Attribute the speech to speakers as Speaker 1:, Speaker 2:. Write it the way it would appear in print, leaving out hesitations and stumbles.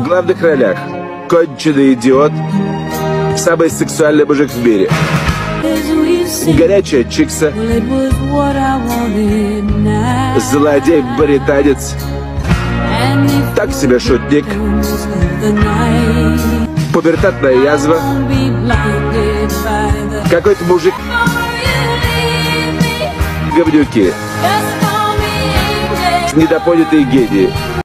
Speaker 1: главных ролях конченый идиот, самый сексуальный мужик в мире, горячая чикса, злодей-британец, так себе шутник, пубертатная язва, какой-то мужик, говнюки, недопонятые гении.